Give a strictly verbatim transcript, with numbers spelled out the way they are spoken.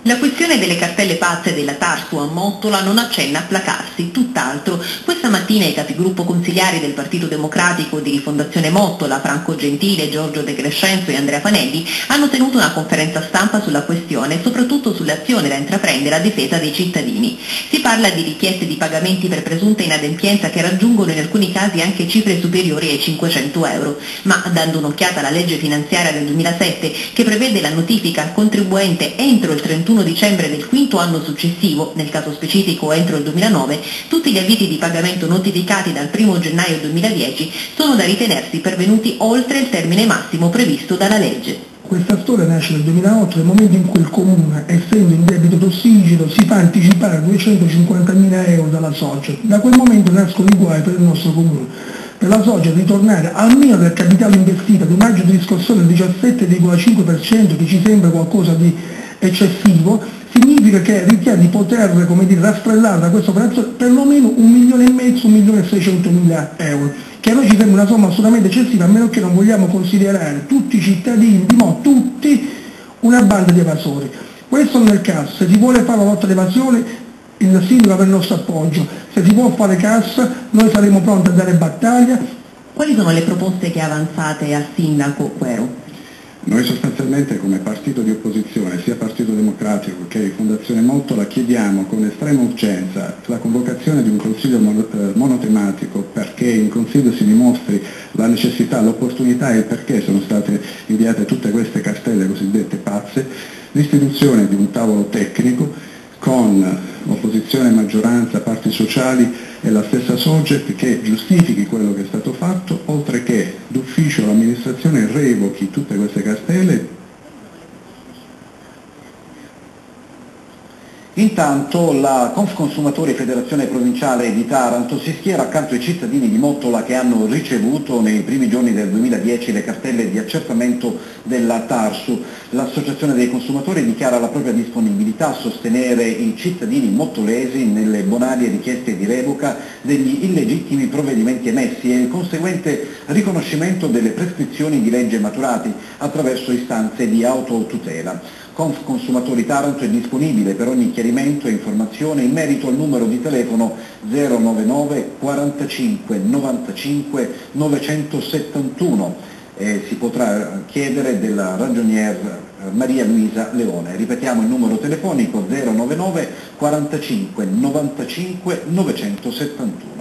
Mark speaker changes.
Speaker 1: La questione delle cartelle pazze della Tarsu a Mottola non accenna a placarsi, tutt'altro. Questa mattina i capigruppo consigliari del Partito Democratico di Rifondazione Mottola, Franco Gentile, Giorgio De Crescenzo e Andrea Fanelli, hanno tenuto una conferenza stampa sulla questione e soprattutto sulle azioni da intraprendere a difesa dei cittadini. Si parla di richieste di pagamenti per presunta inadempienza che raggiungono in alcuni casi anche cifre superiori ai cinquecento euro, ma dando un'occhiata alla legge finanziaria del duemilasette che prevede la notifica al contribuente entro il trentuno dicembre del quinto anno successivo, nel caso specifico entro il duemilanove, tutti gli avvisi di pagamento notificati dal primo gennaio duemiladieci sono da ritenersi pervenuti oltre il termine massimo previsto dalla legge.
Speaker 2: Questa storia nasce nel duemilaotto, nel momento in cui il Comune, essendo in debito tossigeno, si fa anticipare duecentocinquantamila euro dalla Soce. Da quel momento nascono i guai per il nostro Comune. Per la Soce ritornare almeno del capitale investito ad un maggio di riscossione del diciassette virgola cinque per cento, che ci sembra qualcosa di eccessivo, significa che richiede di poter, come dire, rastrellare da questa operazione perlomeno un milione e mezzo, un milione e seicentomila euro, che a noi ci sembra una somma assolutamente eccessiva, a meno che non vogliamo considerare tutti i cittadini, di mo' tutti, una banda di evasori. Questo nel caso, se si vuole fare la lotta all'evasione, il sindaco avrà il nostro appoggio, se si può fare cassa, noi saremo pronti a dare battaglia.
Speaker 1: Quali sono le proposte che avanzate al sindaco Quero?
Speaker 3: Noi sostanzialmente come partito di opposizione, sia Partito Democratico che Rifondazione Mottola, chiediamo con estrema urgenza la convocazione di un consiglio monotematico perché in consiglio si dimostri la necessità, l'opportunità e il perché sono state inviate tutte queste cartelle cosiddette pazze, l'istituzione di un tavolo tecnico con opposizione, maggioranza, parti sociali e la stessa Soget che giustifichi quello che è stato fatto, oltre che d'ufficio l'amministrazione revochi tutte queste cartelle.
Speaker 4: Intanto la Confconsumatori Federazione Provinciale di Taranto si schiera accanto ai cittadini di Mottola che hanno ricevuto nei primi giorni del duemiladieci le cartelle di accertamento della Tarsu. L'Associazione dei Consumatori dichiara la propria disponibilità a sostenere i cittadini mottolesi nelle bonarie richieste di revoca degli illegittimi provvedimenti emessi e il conseguente riconoscimento delle prescrizioni di legge maturati attraverso istanze di autotutela. Confconsumatori Taranto è disponibile per ogni chiarimento e informazione in merito al numero di telefono zero novantanove quarantacinque novantacinque novecentosettantuno e si potrà chiedere della ragionier Maria Luisa Leone. Ripetiamo il numero telefonico zero novantanove quarantacinque novantacinque novecentosettantuno.